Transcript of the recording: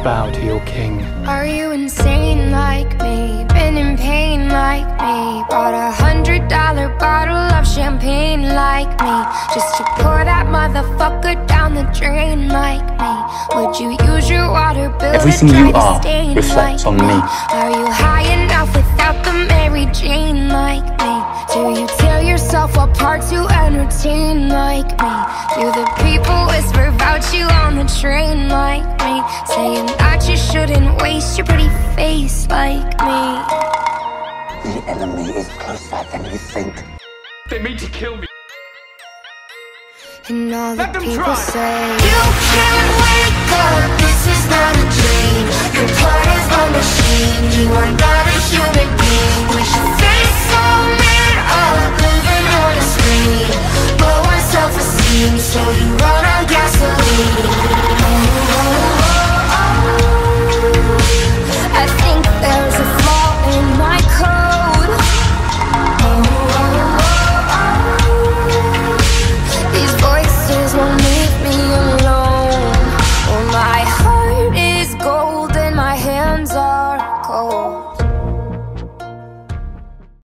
bow to your king. Are you insane like me? Been in pain like me? Bought $100 bottle of champagne like me, just to pour that motherfucker down the drain like me? Would you use your water bill Everything to you dry are the stain reflects like on me. Are you high enough without the Mary Jane like me? Do you tear yourself apart to entertain like me? Do the people whisper about you on the train like me, saying that you shouldn't waste your pretty face like me? The enemy is closer than you think. They mean to kill me. And all the Let them people try. say, you can't wake up, this is not a dream. Your part is a machine, you are not a human being. We should